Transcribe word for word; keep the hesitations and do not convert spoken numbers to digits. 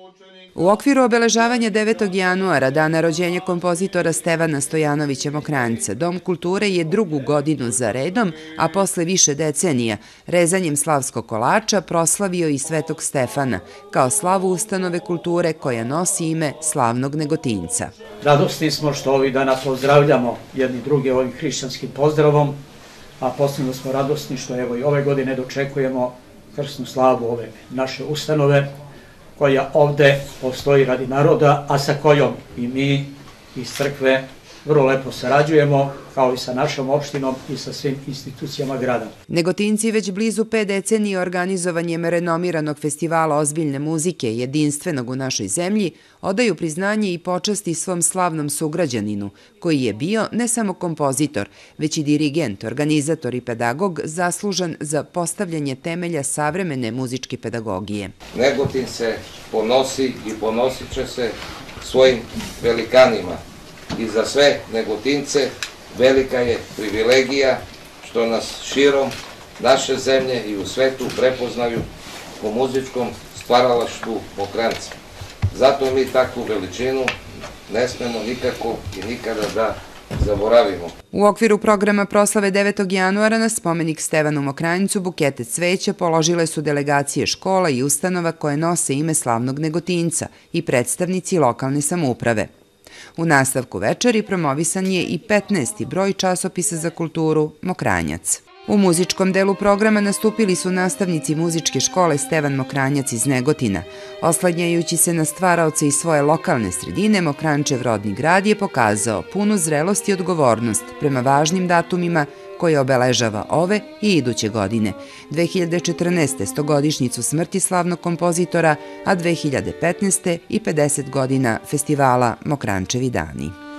U okviru obeležavanja devetog januara, dana rođenja kompozitora Stevana Stojanovića Mokranjca, Dom kulture je drugu godinu za redom, a posle više decenija, rezanjem slavskog kolača proslavio i Svetog Stefana, kao slavu ustanove kulture koja nosi ime slavnog Negotinca. Radosni smo što ovih dana pozdravljamo jedni druge ovim hrišćanskim pozdravom, a posebno smo radosni što evo i ove godine dočekujemo krsnu slavu ove naše ustanove, koja ovde postoji radi naroda, a sa kojom i mi iz crkve vrlo lepo sarađujemo, kao i sa našom opštinom i sa svim institucijama grada. Negotinci već blizu pet decenije organizovanjem renomiranog festivala ozbiljne muzike, jedinstvenog u našoj zemlji, odaju priznanje i počasti svom slavnom sugrađaninu, koji je bio ne samo kompozitor, već i dirigent, organizator i pedagog zaslužan za postavljanje temelja savremene muzičke pedagogije. Negotin se ponosi i ponosit će se svojim velikanima. I za sve Negotince velika je privilegija što nas širom naše zemlje i u svetu prepoznaju po muzičkom stvaralaštvu Mokranjca. Zato mi takvu veličinu ne smemo nikako i nikada da zaboravimo. U okviru programa proslave devetog januara na spomenik Stevanu Mokranjcu bukete cveća položile su delegacije škola i ustanova koje nose ime slavnog Negotinca i predstavnici lokalne samouprave. U nastavku večeri promovisan je i petnaesti broj časopisa za kulturu Mokranjac. U muzičkom delu programa nastupili su nastavnici muzičke škole Stevan Mokranjac iz Negotina. Oslanjajući se na stvaraoce iz svoje lokalne sredine, Mokranjčev rodni grad je pokazao punu zrelost i odgovornost prema važnim datumima koje obeležava ove i iduće godine. dve hiljade četrnaeste. stogodišnjicu smrti slavnog kompozitora, a dve hiljade petnaeste. i pedeset godina festivala Mokranjčevi dani.